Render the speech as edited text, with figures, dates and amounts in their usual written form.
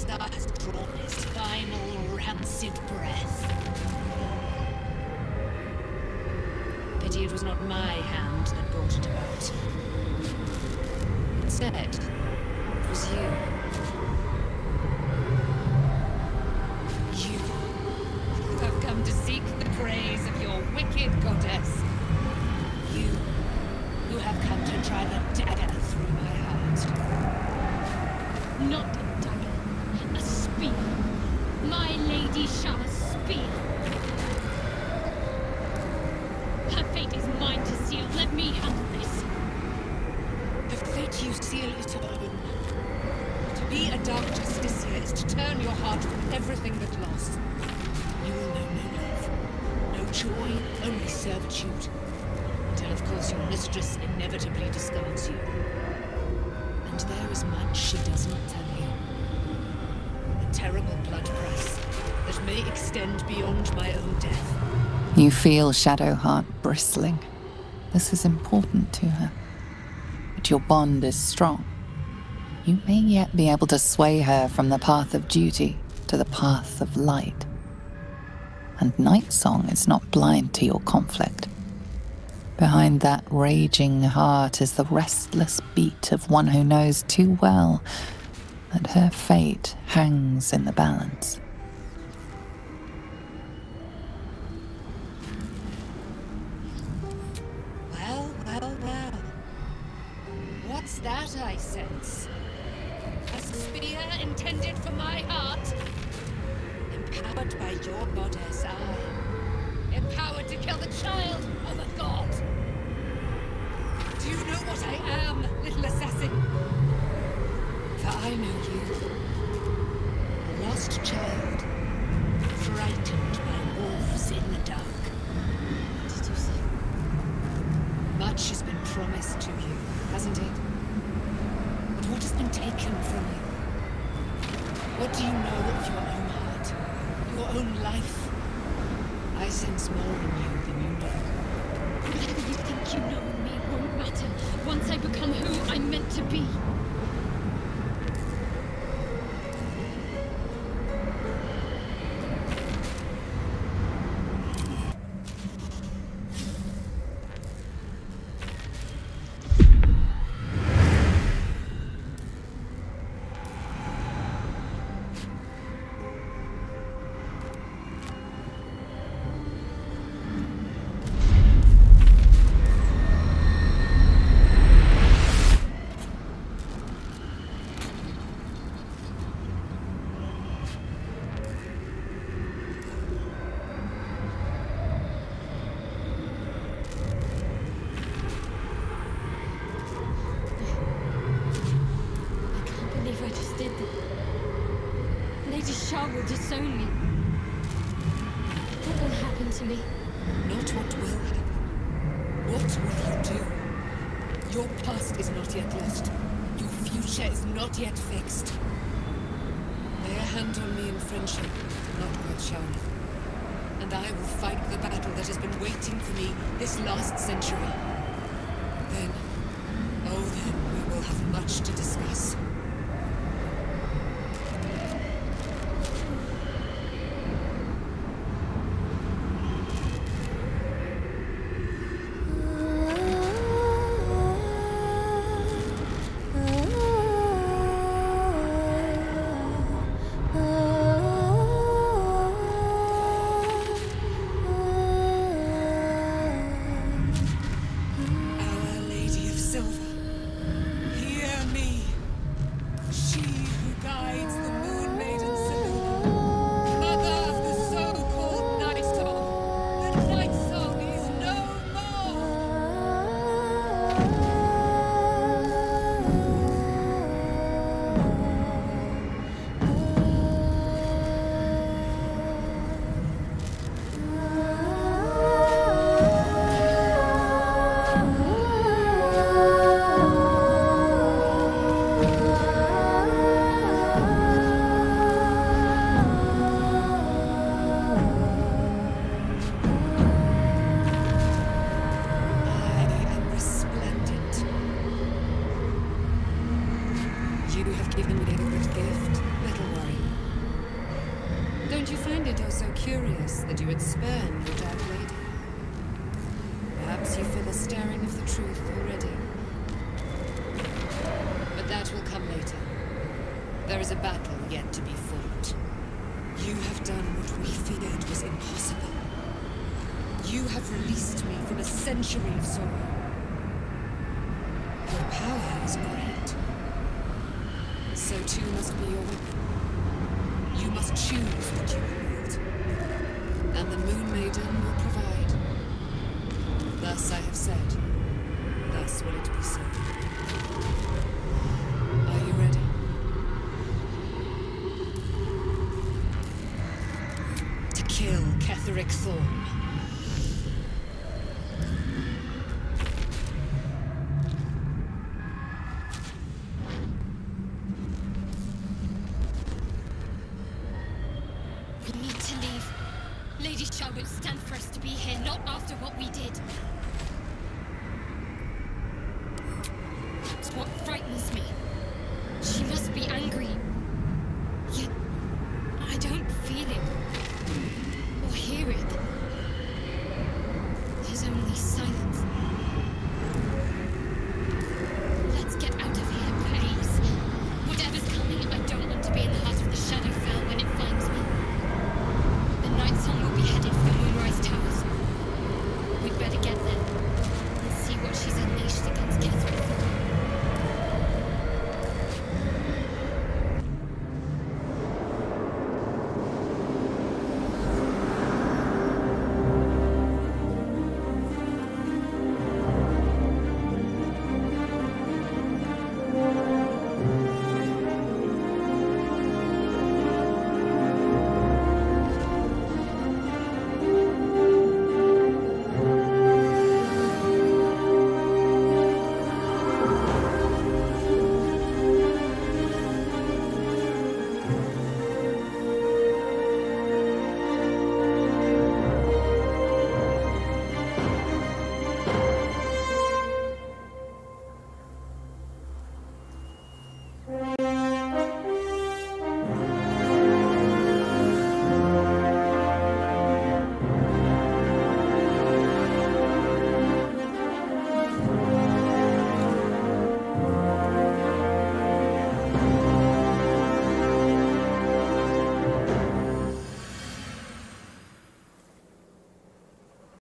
Star has drawn his final rancid breath. Pity it was not my hand that brought it about. Instead, it was you. You who have come to seek the praise of your wicked goddess. You who have come to drive a dagger through my heart. Not a dagger, a spear. My Lady Shah's spear. Her fate is mine to seal. Let me handle this. The fate you seal it alone. To be a Dark Justicia is to turn your heart from everything but loss. You will know no love, no joy, only servitude. Until, of course, your mistress inevitably discards you. And there is much she does not tell you. A terrible blood price that may extend beyond my own death. You feel Shadowheart bristling. This is important to her. But your bond is strong. You may yet be able to sway her from the path of duty to the path of light. And Nightsong is not blind to your conflict. Behind that raging heart is the restless beat of one who knows too well that her fate hangs in the balance. Well. What's that I sense? A spear intended for my heart? Empowered by your goddess, I. Empowered to kill the child of a god. Do you know what I am, little assassin? For I know you. A lost child. Frightened by wolves in the dark. Did you say? Much has been promised to you, hasn't it? But what has been taken from you? What do you know of your own heart? Your own life? I sense more in you than you know. Whatever you think you know of me won't matter once I become who I'm meant to be. Lady Shah will disown me. What will happen to me? Not what will happen. What will you do? Your past is not yet lost. Your future is not yet fixed. Lay a hand on me in friendship, not with Shara. And I will fight the battle that has been waiting for me this last century. Then, oh then, we will have much to discuss. so curious that you would spurn your dark lady. Perhaps you feel a stirring of the truth already. But that will come later. There is a battle yet to be fought. You have done what we feared was impossible. You have released me from a century of sorrow. Your power is great. So too must be your weapon. You must choose what you will wield. And the Moon Maiden will provide. Thus I have said. Thus will it be so. Are you ready? To kill Ketheric Thorn. We need to leave. Lady Shah won't stand for us to be here, not after what we did.